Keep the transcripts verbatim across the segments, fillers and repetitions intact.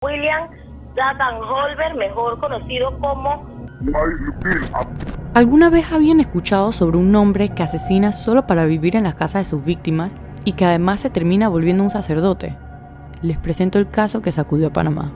William Nathan Holbert, mejor conocido como Wild Bill. ¿Alguna vez habían escuchado sobre un hombre que asesina solo para vivir en las casas de sus víctimas y que además se termina volviendo un sacerdote? Les presento el caso que sacudió a Panamá.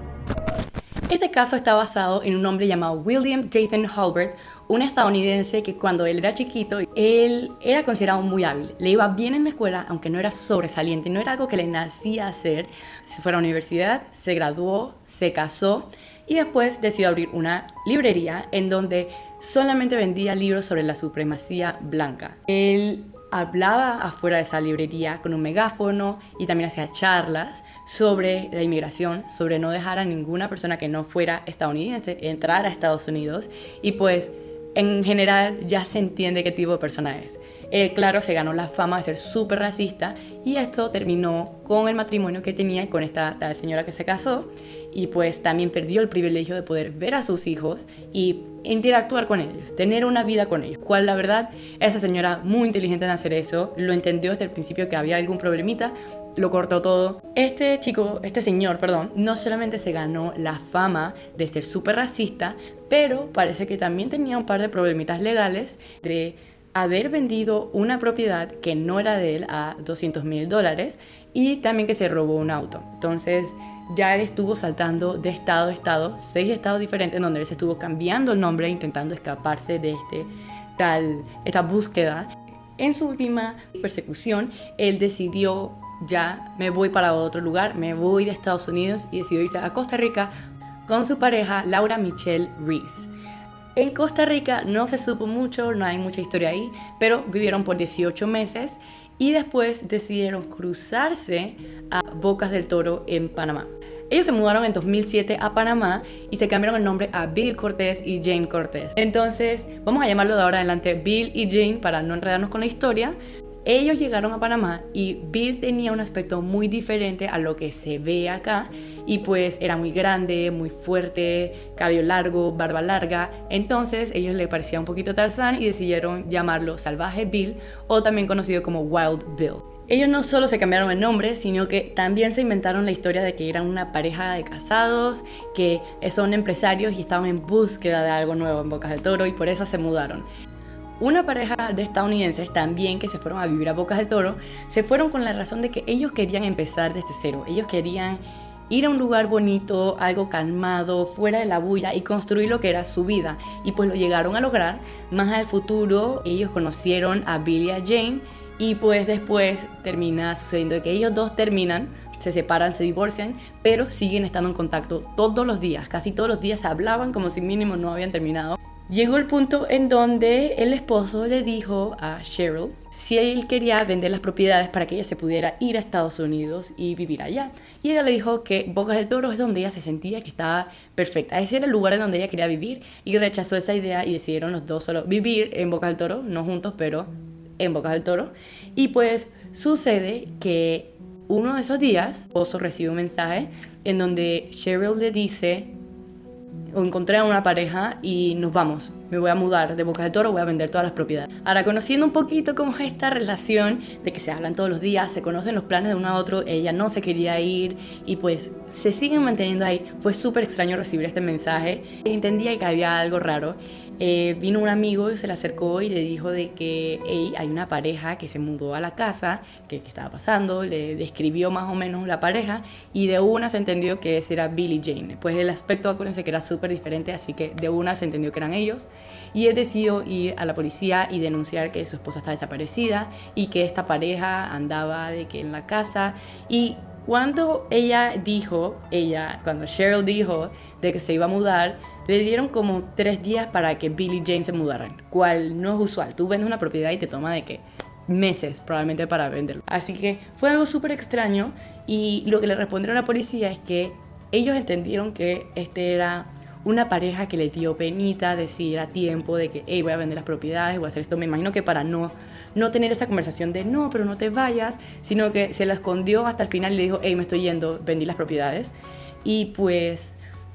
Este caso está basado en un hombre llamado William Nathan Holbert, un estadounidense que cuando él era chiquito, él era considerado muy hábil. Le iba bien en la escuela, aunque no era sobresaliente, no era algo que le nacía hacer. Se fue a la universidad, se graduó, se casó y después decidió abrir una librería en donde solamente vendía libros sobre la supremacía blanca. Él hablaba afuera de esa librería con un megáfono y también hacía charlas sobre la inmigración, sobre no dejar a ninguna persona que no fuera estadounidense entrar a Estados Unidos, y pues en general ya se entiende qué tipo de persona es. Él, claro, se ganó la fama de ser súper racista y esto terminó con el matrimonio que tenía con esta tal señora que se casó, y pues también perdió el privilegio de poder ver a sus hijos y interactuar con ellos, tener una vida con ellos. Cual la verdad, esa señora muy inteligente en hacer eso, lo entendió desde el principio que había algún problemita, lo cortó todo. Este chico, este señor, perdón, no solamente se ganó la fama de ser súper racista, pero parece que también tenía un par de problemitas legales de haber vendido una propiedad que no era de él a doscientos mil dólares y también que se robó un auto. Entonces ya él estuvo saltando de estado a estado, seis estados diferentes, en donde él se estuvo cambiando el nombre, intentando escaparse de este, tal, esta búsqueda. En su última persecución, él decidió, ya me voy para otro lugar, me voy de Estados Unidos, y decidió irse a Costa Rica con su pareja Laura Michelle Reese. En Costa Rica no se supo mucho, no hay mucha historia ahí, pero vivieron por dieciocho meses y después decidieron cruzarse a Bocas del Toro en Panamá. Ellos se mudaron en dos mil siete a Panamá y se cambiaron el nombre a Bill Cortés y Jane Cortés. Entonces, vamos a llamarlo de ahora en adelante Bill y Jane para no enredarnos con la historia. Ellos llegaron a Panamá y Bill tenía un aspecto muy diferente a lo que se ve acá, y pues era muy grande, muy fuerte, cabello largo, barba larga. Entonces ellos le parecía un poquito Tarzán y decidieron llamarlo Salvaje Bill, o también conocido como Wild Bill. Ellos no solo se cambiaron el nombre, sino que también se inventaron la historia de que eran una pareja de casados, que son empresarios y estaban en búsqueda de algo nuevo en Bocas del Toro, y por eso se mudaron. Una pareja de estadounidenses también que se fueron a vivir a Bocas del Toro, se fueron con la razón de que ellos querían empezar desde cero. Ellos querían ir a un lugar bonito, algo calmado, fuera de la bulla, y construir lo que era su vida. Y pues lo llegaron a lograr. Más al futuro, ellos conocieron a Bill y a Jane, y pues después termina sucediendo que ellos dos terminan, se separan, se divorcian, pero siguen estando en contacto todos los días. Casi todos los días se hablaban como si mínimo no habían terminado. Llegó el punto en donde el esposo le dijo a Cheryl si él quería vender las propiedades para que ella se pudiera ir a Estados Unidos y vivir allá. Y ella le dijo que Bocas del Toro es donde ella se sentía que estaba perfecta. Ese era el lugar en donde ella quería vivir, y rechazó esa idea y decidieron los dos solo vivir en Bocas del Toro, no juntos, pero en Bocas del Toro. Y pues sucede que uno de esos días, el esposo recibe un mensaje en donde Cheryl le dice: encontré a una pareja y nos vamos, me voy a mudar de Bocas del Toro, voy a vender todas las propiedades. Ahora, conociendo un poquito cómo es esta relación de que se hablan todos los días, se conocen los planes de uno a otro, ella no se quería ir y pues se siguen manteniendo ahí. Fue súper extraño recibir este mensaje, entendía que había algo raro. Eh, vino un amigo y se le acercó y le dijo de que hey, hay una pareja que se mudó a la casa, que, que estaba pasando, le describió más o menos la pareja, y de una se entendió que ese era Bill y Jane. Pues el aspecto, acuérdense que era súper diferente, así que de una se entendió que eran ellos, y él decidió ir a la policía y denunciar que su esposa está desaparecida y que esta pareja andaba de que en la casa. Y cuando ella dijo, ella, cuando Cheryl dijo de que se iba a mudar, le dieron como tres días para que Bill y Jane se mudaran, cual no es usual. Tú vendes una propiedad y te toma de que meses probablemente para venderlo. Así que fue algo súper extraño, y lo que le respondieron a la policía es que ellos entendieron que este era una pareja que le dio penita decir a tiempo de que hey, voy a vender las propiedades, voy a hacer esto. Me imagino que para no, no tener esa conversación de no, pero no te vayas, sino que se la escondió hasta el final y le dijo hey, me estoy yendo, vendí las propiedades. Y pues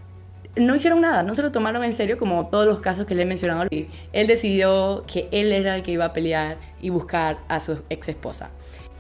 no hicieron nada, no se lo tomaron en serio como todos los casos que le he mencionado. Él decidió que él era el que iba a pelear y buscar a su ex esposa.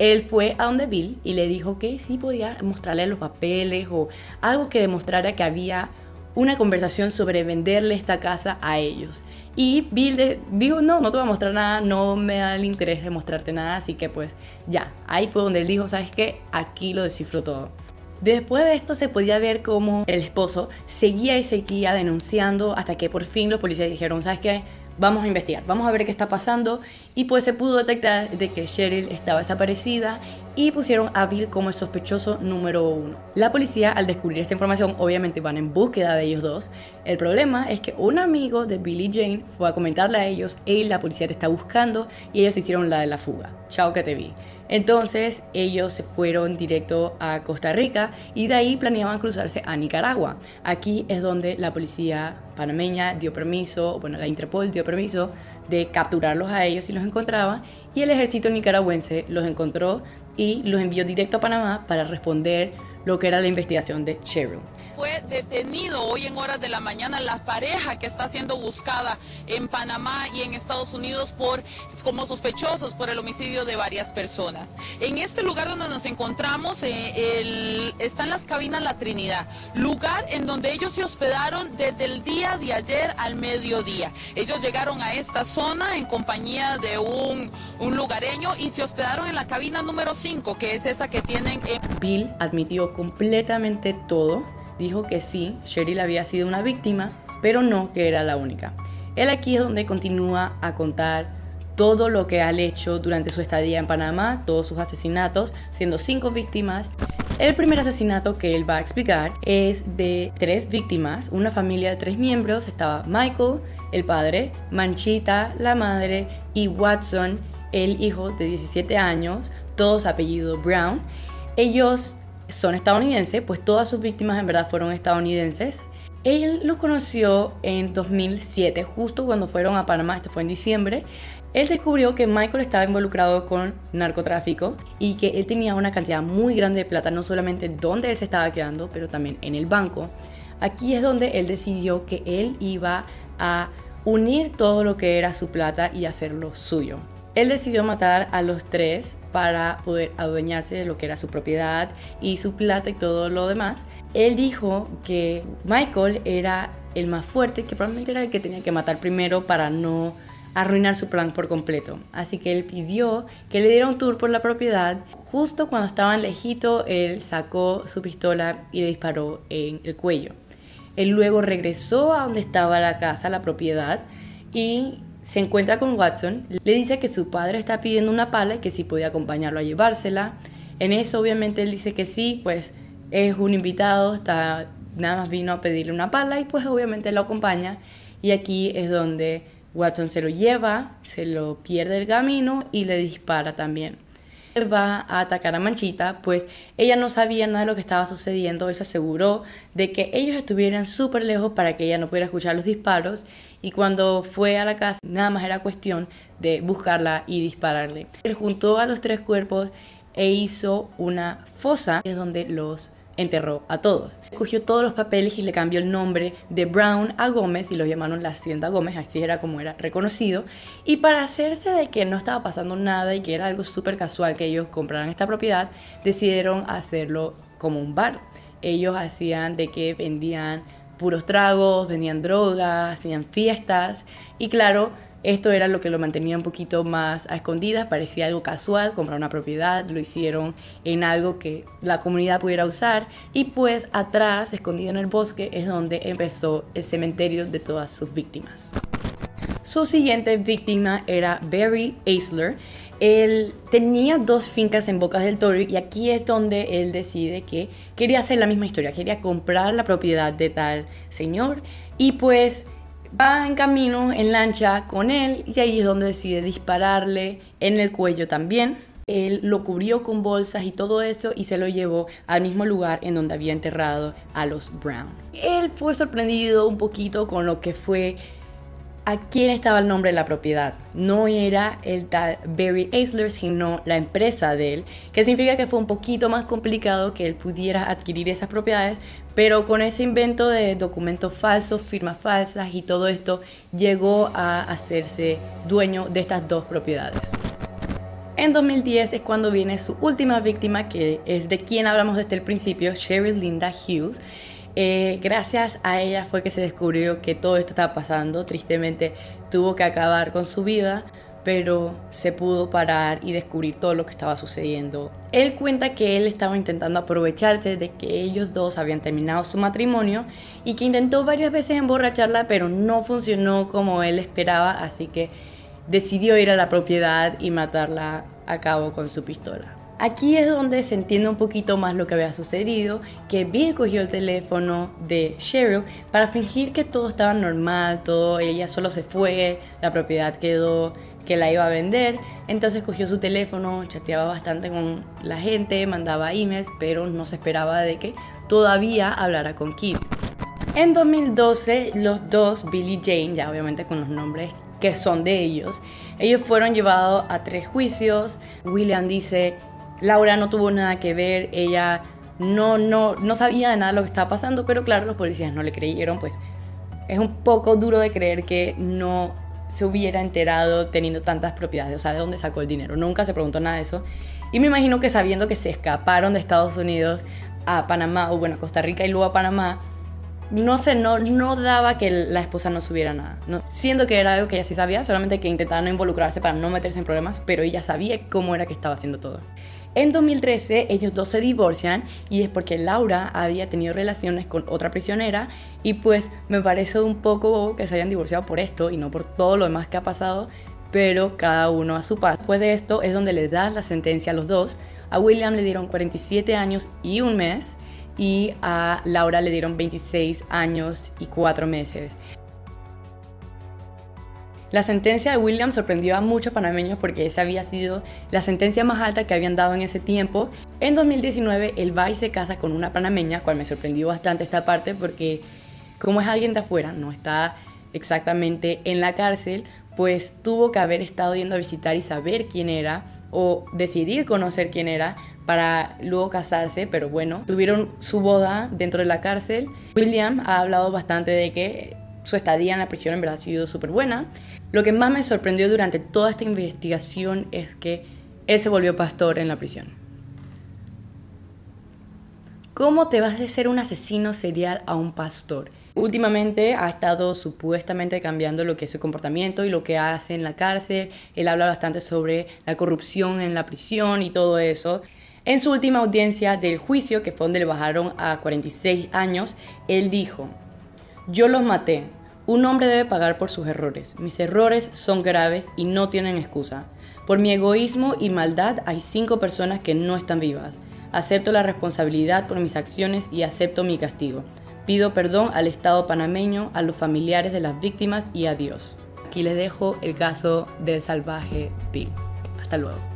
él fue a donde Bill y le dijo que sí podía mostrarle los papeles o algo que demostrara que había una conversación sobre venderle esta casa a ellos. Y Bill de, dijo, no, no te voy a mostrar nada, no me da el interés de mostrarte nada, así que pues ya, ahí fue donde él dijo, ¿sabes qué? Aquí lo descifró todo. Después de esto se podía ver cómo el esposo seguía y seguía denunciando hasta que por fin los policías dijeron, ¿sabes qué? Vamos a investigar, vamos a ver qué está pasando, y pues se pudo detectar de que Cheryl estaba desaparecida y pusieron a Bill como el sospechoso número uno. La policía, al descubrir esta información, obviamente van en búsqueda de ellos dos. El problema es que un amigo de Bill y Jane fue a comentarle a ellos, hey, la policía te está buscando, y ellos hicieron la de la fuga. Chao que te vi. Entonces ellos se fueron directo a Costa Rica y de ahí planeaban cruzarse a Nicaragua. Aquí es donde la policía panameña dio permiso, bueno, la Interpol dio permiso de capturarlos a ellos si los encontraba, y el ejército nicaragüense los encontró y los envió directo a Panamá para responder lo que era la investigación de Cheryl. Fue detenido hoy en horas de la mañana la pareja que está siendo buscada en Panamá y en Estados Unidos por, como sospechosos por el homicidio de varias personas. En este lugar donde nos encontramos eh, el, están las cabinas La Trinidad, lugar en donde ellos se hospedaron desde el día de ayer al mediodía. Ellos llegaron a esta zona en compañía de un, un lugareño y se hospedaron en la cabina número cinco, que es esa que tienen en... Bill admitió completamente todo. Dijo que sí, Cheryl había sido una víctima, pero no que era la única. Él aquí es donde continúa a contar todo lo que ha hecho durante su estadía en Panamá, todos sus asesinatos, siendo cinco víctimas. El primer asesinato que él va a explicar es de tres víctimas, una familia de tres miembros. Estaba Michael, el padre, Manchita, la madre, y Watson, el hijo de diecisiete años, todos apellido Brown. Ellos son estadounidenses, pues todas sus víctimas en verdad fueron estadounidenses. Él los conoció en dos mil siete, justo cuando fueron a Panamá, esto fue en diciembre. Él descubrió que Michael estaba involucrado con narcotráfico y que él tenía una cantidad muy grande de plata, no solamente donde él se estaba quedando, pero también en el banco. Aquí es donde él decidió que él iba a unir todo lo que era su plata y hacerlo suyo. Él decidió matar a los tres para poder adueñarse de lo que era su propiedad y su plata y todo lo demás. Él dijo que Michael era el más fuerte, que probablemente era el que tenía que matar primero para no arruinar su plan por completo. Así que él pidió que le diera un tour por la propiedad. Justo cuando estaban lejitos, él sacó su pistola y le disparó en el cuello. Él luego regresó a donde estaba la casa, la propiedad, y se encuentra con Watson. Le dice que su padre está pidiendo una pala y que si podía acompañarlo a llevársela. En eso obviamente él dice que sí, pues es un invitado, está, nada más vino a pedirle una pala y pues obviamente lo acompaña. Y aquí es donde Watson se lo lleva, se lo pierde el camino y le dispara también. Él va a atacar a Manchita, pues ella no sabía nada de lo que estaba sucediendo. Él se aseguró de que ellos estuvieran súper lejos para que ella no pudiera escuchar los disparos, y cuando fue a la casa nada más era cuestión de buscarla y dispararle. Él juntó a los tres cuerpos e hizo una fosa, es donde los enterró a todos. Cogió todos los papeles y le cambió el nombre de Brown a Gómez y lo llamaron la Hacienda Gómez, así era como era reconocido. Y para hacerse de que no estaba pasando nada y que era algo súper casual que ellos compraran esta propiedad, decidieron hacerlo como un bar. Ellos hacían de que vendían puros tragos, vendían drogas, hacían fiestas, y claro, esto era lo que lo mantenía un poquito más a escondidas. Parecía algo casual, comprar una propiedad, lo hicieron en algo que la comunidad pudiera usar, y pues atrás, escondido en el bosque, es donde empezó el cementerio de todas sus víctimas. Su siguiente víctima era Barry Eisler. Él tenía dos fincas en Bocas del Toro y aquí es donde él decide que quería hacer la misma historia, quería comprar la propiedad de tal señor, y pues va en camino en lancha con él y ahí es donde decide dispararle en el cuello también. Él lo cubrió con bolsas y todo eso y se lo llevó al mismo lugar en donde había enterrado a los Brown. Él fue sorprendido un poquito con lo que fue a quién estaba el nombre de la propiedad. No era el tal Barry Eisler, sino la empresa de él, que significa que fue un poquito más complicado que él pudiera adquirir esas propiedades, pero con ese invento de documentos falsos, firmas falsas y todo esto, llegó a hacerse dueño de estas dos propiedades. En dos mil diez es cuando viene su última víctima, que es de quien hablamos desde el principio, Cheryl Linda Hughes. Eh, gracias a ella fue que se descubrió que todo esto estaba pasando. Tristemente tuvo que acabar con su vida, pero se pudo parar y descubrir todo lo que estaba sucediendo. Él cuenta que él estaba intentando aprovecharse de que ellos dos habían terminado su matrimonio y que intentó varias veces emborracharla, pero no funcionó como él esperaba, así que decidió ir a la propiedad y matarla a cabo con su pistola. Aquí es donde se entiende un poquito más lo que había sucedido, que Bill cogió el teléfono de Cheryl para fingir que todo estaba normal, todo, ella solo se fue, la propiedad quedó, que la iba a vender. Entonces cogió su teléfono, chateaba bastante con la gente, mandaba emails, pero no se esperaba de que todavía hablara con Kid. En dos mil doce, los dos, Bill y Jane, ya obviamente con los nombres que son de ellos, ellos fueron llevados a tres juicios. William dice: Laura no tuvo nada que ver, ella no, no, no sabía de nada de lo que estaba pasando, pero claro, los policías no le creyeron, pues es un poco duro de creer que no se hubiera enterado teniendo tantas propiedades, o sea, de dónde sacó el dinero. Nunca se preguntó nada de eso. Y me imagino que sabiendo que se escaparon de Estados Unidos a Panamá, o bueno, a Costa Rica y luego a Panamá, no sé, no, no daba que la esposa no supiera nada, ¿no? Siendo que era algo que ella sí sabía, solamente que intentaba no involucrarse para no meterse en problemas, pero ella sabía cómo era que estaba haciendo todo. En dos mil trece ellos dos se divorcian y es porque Laura había tenido relaciones con otra prisionera y pues me parece un poco bobo que se hayan divorciado por esto y no por todo lo demás que ha pasado, pero cada uno a su paz. Después de esto es donde le dan la sentencia a los dos. A William le dieron cuarenta y siete años y un mes y a Laura le dieron veintiséis años y cuatro meses. La sentencia de William sorprendió a muchos panameños porque esa había sido la sentencia más alta que habían dado en ese tiempo. En dos mil diecinueve él va y se casa con una panameña, cual me sorprendió bastante esta parte porque como es alguien de afuera, no está exactamente en la cárcel, pues tuvo que haber estado yendo a visitar y saber quién era o decidir conocer quién era para luego casarse, pero bueno, tuvieron su boda dentro de la cárcel. William ha hablado bastante de que su estadía en la prisión en verdad ha sido súper buena. Lo que más me sorprendió durante toda esta investigación es que él se volvió pastor en la prisión. ¿Cómo te vas de ser un asesino serial a un pastor? Últimamente ha estado supuestamente cambiando lo que es su comportamiento y lo que hace en la cárcel. Él habla bastante sobre la corrupción en la prisión y todo eso. En su última audiencia del juicio, que fue donde le bajaron a cuarenta y seis años, él dijo: yo los maté. Un hombre debe pagar por sus errores. Mis errores son graves y no tienen excusa. Por mi egoísmo y maldad hay cinco personas que no están vivas. Acepto la responsabilidad por mis acciones y acepto mi castigo. Pido perdón al Estado panameño, a los familiares de las víctimas y a Dios. Aquí les dejo el caso del salvaje Bill. Hasta luego.